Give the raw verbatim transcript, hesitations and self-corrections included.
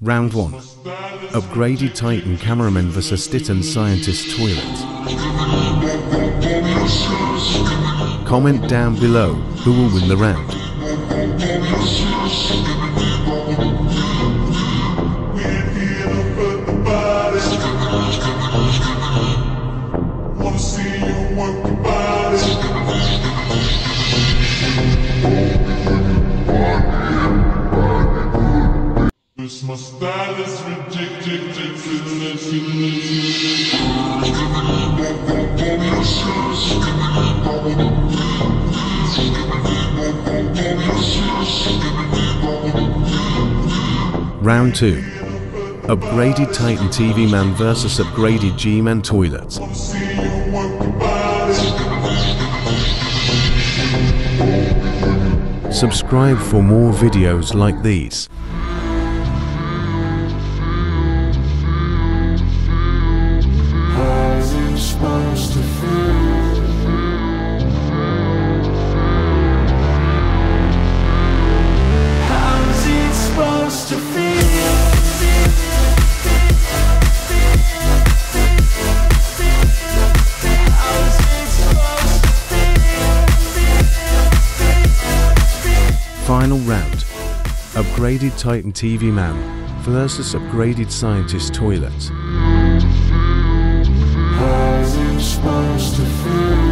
Round one. Upgraded Titan Cameraman versus Titan Scientist Toilet. Comment down below who will win the round. My style is ridiculous. Round two. Upgraded Titan T V Man versus Upgraded G-Man Toilet. Subscribe for more videos like these. Supposed to feel. How's it supposed to feel? How's it supposed to feel? Final round. Upgraded Titan T V Man versus Upgraded Scientist Toilet. Supposed to feel.